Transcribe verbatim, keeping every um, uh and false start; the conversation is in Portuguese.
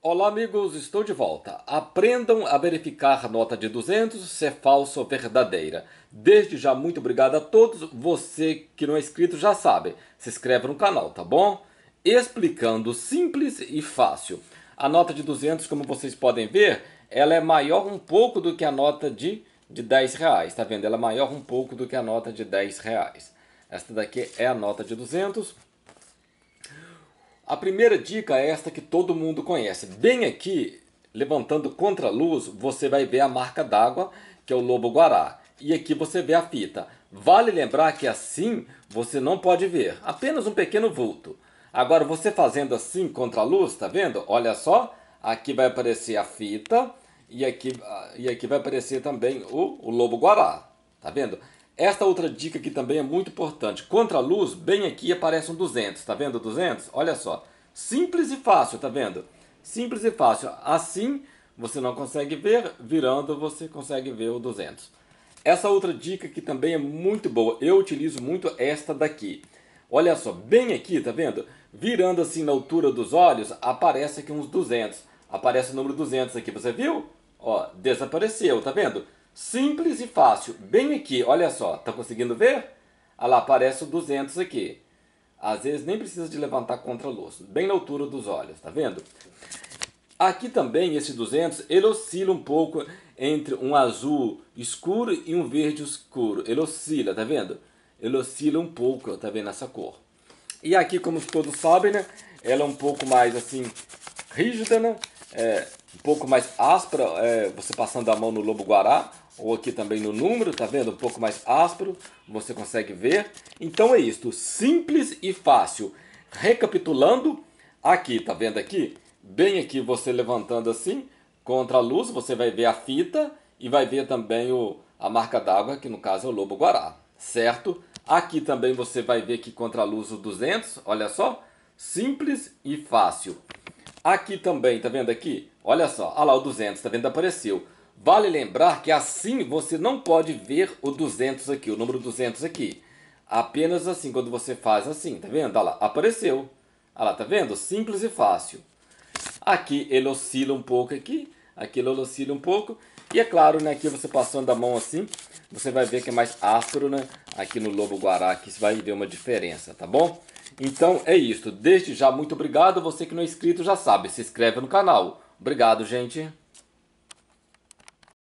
Olá amigos, estou de volta. Aprendam a verificar a nota de duzentos se é falsa ou verdadeira. Desde já, muito obrigado a todos. Você que não é inscrito já sabe, se inscreve no canal, tá bom? Explicando simples e fácil. A nota de duzentos, como vocês podem ver, ela é maior um pouco do que a nota de, de dez reais, tá vendo? Ela é maior um pouco do que a nota de dez reais. Esta daqui é a nota de duzentos. A primeira dica é esta que todo mundo conhece. Bem aqui, levantando contra a luz, você vai ver a marca d'água, que é o lobo-guará. E aqui você vê a fita. Vale lembrar que assim você não pode ver, apenas um pequeno vulto. Agora você fazendo assim contra a luz, tá vendo? Olha só, aqui vai aparecer a fita e aqui, e aqui vai aparecer também o, o lobo-guará. Tá vendo? Esta outra dica aqui também é muito importante. Contra a luz, bem aqui aparece um duzentos. Tá vendo duzentos? Olha só. Simples e fácil, tá vendo? Simples e fácil. Assim você não consegue ver, virando você consegue ver o duzentos. Essa outra dica aqui também é muito boa. Eu utilizo muito esta daqui. Olha só, bem aqui, tá vendo? Virando assim na altura dos olhos, aparece aqui uns duzentos. Aparece o número duzentos aqui, você viu? Ó, desapareceu, tá vendo? Simples e fácil. Bem aqui, olha só. Tá conseguindo ver? Olha lá, aparece o duzentos aqui. Às vezes nem precisa de levantar contra a luz. Bem na altura dos olhos, tá vendo? Aqui também, esse duzentos, ele oscila um pouco entre um azul escuro e um verde escuro. Ele oscila, tá vendo? Ele oscila um pouco, tá vendo essa cor? E aqui, como todos sabem, né? Ela é um pouco mais assim, rígida, né? É, um pouco mais áspera, é, você passando a mão no lobo-guará, ou aqui também no número, tá vendo? Um pouco mais áspero, você consegue ver. Então é isto, simples e fácil. Recapitulando, aqui, tá vendo aqui? Bem aqui, você levantando assim, contra a luz, você vai ver a fita e vai ver também o, a marca d'água, que no caso é o lobo-guará, certo? Aqui também você vai ver que contra a luz o duzentos, olha só, simples e fácil. Aqui também, tá vendo aqui? Olha só, olha lá o duzentos, tá vendo? Apareceu. Vale lembrar que assim você não pode ver o duzentos aqui, o número duzentos aqui. Apenas assim, quando você faz assim, tá vendo? Olha lá, apareceu. Olha lá, tá vendo? Simples e fácil. Aqui ele oscila um pouco aqui, aqui ele oscila um pouco. E é claro, né, aqui você passando a mão assim, você vai ver que é mais áspero, né? Aqui no lobo-guará, aqui você vai ver uma diferença, tá bom? Então é isso. Desde já, muito obrigado. Você que não é inscrito já sabe, se inscreve no canal. Obrigado, gente.